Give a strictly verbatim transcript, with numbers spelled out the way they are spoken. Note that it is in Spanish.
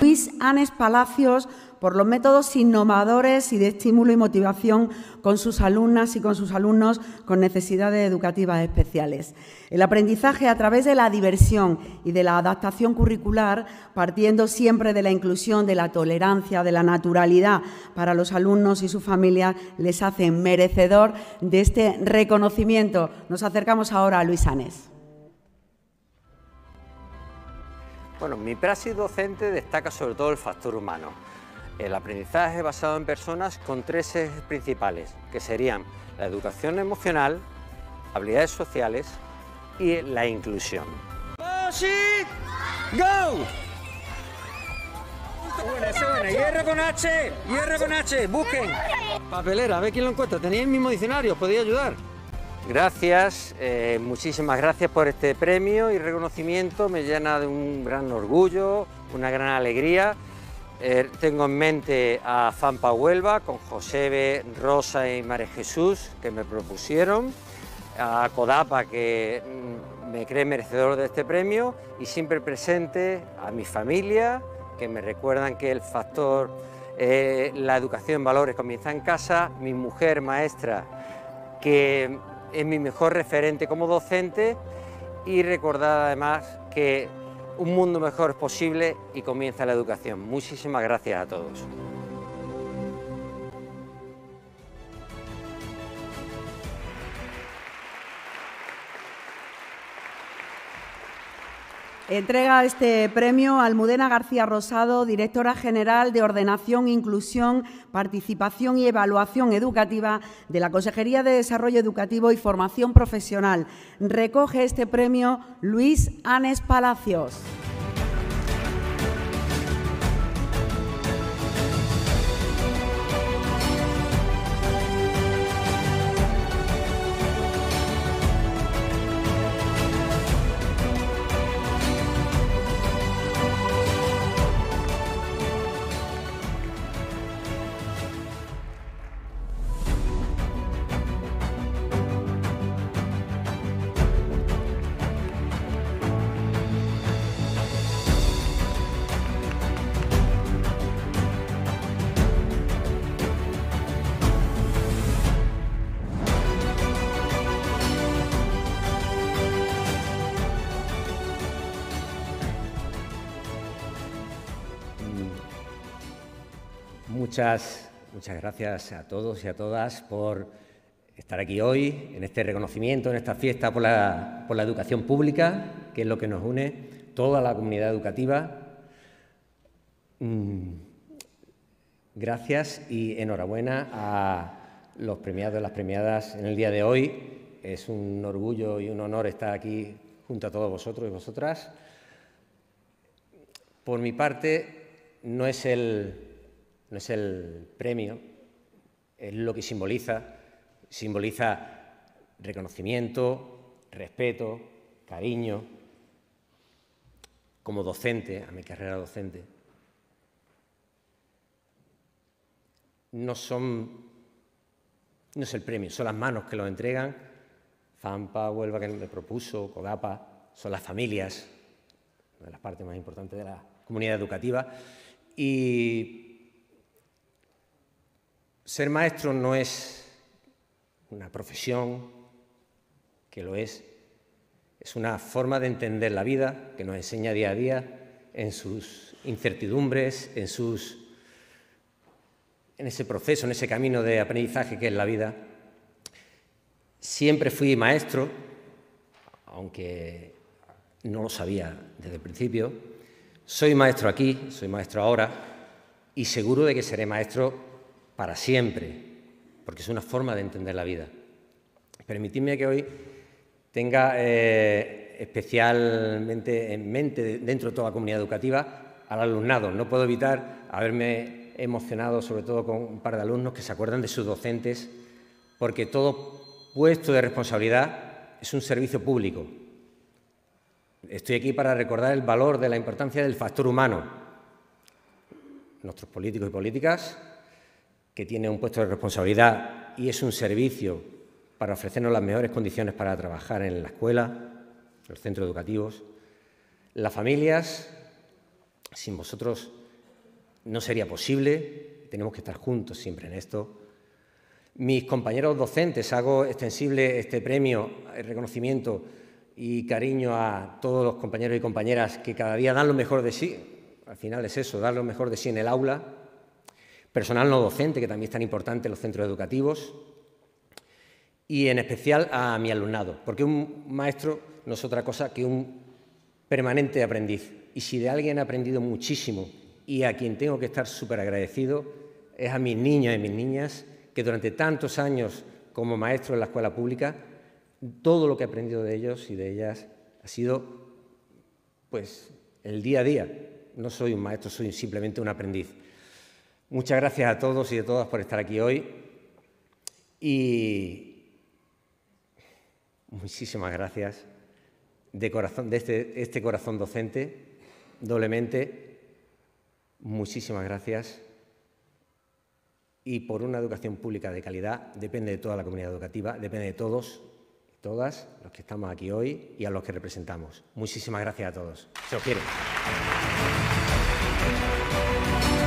Luis Anes Palacios por los métodos innovadores y de estímulo y motivación con sus alumnas y con sus alumnos con necesidades educativas especiales. El aprendizaje a través de la diversión y de la adaptación curricular, partiendo siempre de la inclusión, de la tolerancia, de la naturalidad para los alumnos y sus familias, les hace merecedor de este reconocimiento. Nos acercamos ahora a Luis Anes. Bueno, mi praxis docente destaca sobre todo el factor humano. El aprendizaje basado en personas con tres ejes principales, que serían la educación emocional, habilidades sociales y la inclusión. ¡Posit! ¡Go! Buena, esa buena. Hierro con H, hierro con H, busquen. Papelera, a ver quién lo encuentra. ¿Tenéis el mismo diccionario? ¿Os podéis ayudar? Gracias, eh, muchísimas gracias por este premio y reconocimiento. Me llena de un gran orgullo, una gran alegría. Eh, tengo en mente a Fampa Huelva, con Josebe, Rosa y María Jesús, que me propusieron, a Codapa, que mm, me cree merecedor de este premio, y siempre presente a mi familia, que me recuerdan que el factor, eh, la educación en valores comienza en casa, mi mujer maestra, que es mi mejor referente como docente, y recordar además que un mundo mejor es posible y comienza la educación. Muchísimas gracias a todos. Entrega este premio a Almudena García Rosado, directora general de Ordenación, Inclusión, Participación y Evaluación Educativa de la Consejería de Desarrollo Educativo y Formación Profesional. Recoge este premio Luis Anes Palacios. Muchas, muchas gracias a todos y a todas por estar aquí hoy, en este reconocimiento, en esta fiesta por la, por la educación pública, que es lo que nos une, toda la comunidad educativa. Gracias y enhorabuena a los premiados y las premiadas en el día de hoy. Es un orgullo y un honor estar aquí junto a todos vosotros y vosotras. Por mi parte, no es el... No es el premio, es lo que simboliza. Simboliza reconocimiento, respeto, cariño. Como docente, a mi carrera docente, no son, no es el premio, son las manos que lo entregan. Fampa Huelva, que me propuso, Codapa, son las familias, una de las partes más importantes de la comunidad educativa. Y ser maestro no es una profesión, que lo es, es una forma de entender la vida que nos enseña día a día en sus incertidumbres, en, sus, en ese proceso, en ese camino de aprendizaje que es la vida. Siempre fui maestro, aunque no lo sabía desde el principio. Soy maestro aquí, soy maestro ahora y seguro de que seré maestro para siempre, porque es una forma de entender la vida. Permitidme que hoy tenga eh, especialmente en mente, dentro de toda la comunidad educativa, al alumnado. No puedo evitar haberme emocionado, sobre todo con un par de alumnos que se acuerdan de sus docentes, porque todo puesto de responsabilidad es un servicio público. Estoy aquí para recordar el valor de la importancia del factor humano. Nuestros políticos y políticas, que tiene un puesto de responsabilidad y es un servicio para ofrecernos las mejores condiciones para trabajar en la escuela, en los centros educativos. Las familias, sin vosotros no sería posible, tenemos que estar juntos siempre en esto. Mis compañeros docentes, hago extensible este premio, el reconocimiento y cariño a todos los compañeros y compañeras que cada día dan lo mejor de sí. Al final es eso, dar lo mejor de sí en el aula. Personal no docente, que también es tan importante en los centros educativos. Y en especial a mi alumnado, porque un maestro no es otra cosa que un permanente aprendiz. Y si de alguien he aprendido muchísimo y a quien tengo que estar súper agradecido es a mis niños y mis niñas, que durante tantos años como maestro en la escuela pública, todo lo que he aprendido de ellos y de ellas ha sido, pues, el día a día. No soy un maestro, soy simplemente un aprendiz. Muchas gracias a todos y a todas por estar aquí hoy. Y muchísimas gracias de corazón, de este, este corazón docente, doblemente. Muchísimas gracias. Y por una educación pública de calidad depende de toda la comunidad educativa, depende de todos, todas los que estamos aquí hoy y a los que representamos. Muchísimas gracias a todos. Se os quiere.